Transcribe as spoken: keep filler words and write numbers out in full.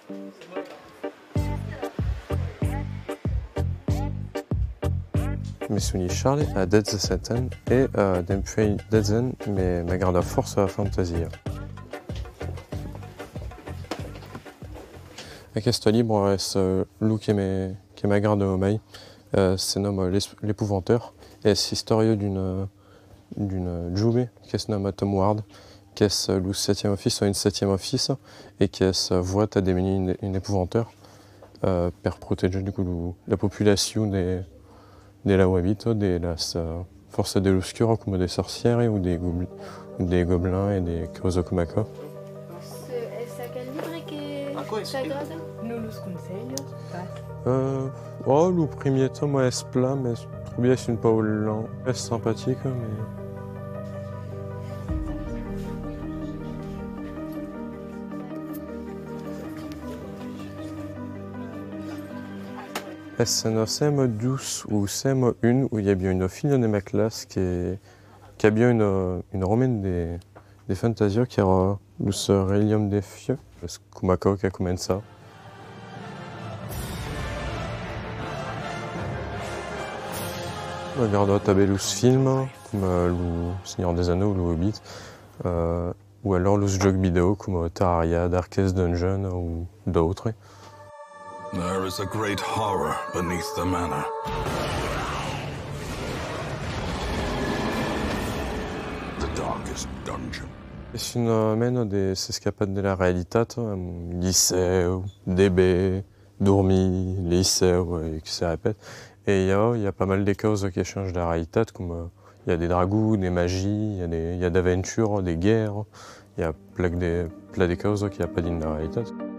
Mi sono Charlie a diciassette anni e uh, depuis dix anni mi, mi guarda forse la fantasia. E questo libro è lui che mi, che mi guarda ormai, uh, si chiama L'Épouvanteur e è la storia di un giovane che si chiama Tom Ward, che è il septième fils o un septième fils e che vuole devenire un épouvanteur uh, per proteggere du coup, la population des della Wabito, delle forze dell'oscuro come dei sorcieri o dei, gobl dei gobelins e dei cose come ça. È quel libro che ti agrada? Non lo sconsiglio? Euh, oh, le premier tome est plat, mais je trouve bien c'est une pas lent. C'est sympathique, mais... C'est un C M douze ou C M un où il y a bien une fille de ma classe qui, est, qui a bien une, une romaine des, des fantasies qui est le Relium des Fieux, parce que Kumako qui a commencé ça. Regarde tabellus film, comme euh, le Seigneur des Anneaux ou le Hobbit, euh, ou alors le jeux vidéo comme Terraria, Darkest Dungeon ou d'autres. There is a great horror beneath the manor. The darkest dungeon. Si on mène des escapades de la réalité, lycée, D B, dormi, lycée, et qui se répète. Et il y a, il y a pas mal de causes qui changent de la réalité, comme euh, il y a des dragons, des magies, il y a des, il y a des aventures, des guerres, il y a plein de, plein de causes qui n'y a pas dans la réalité.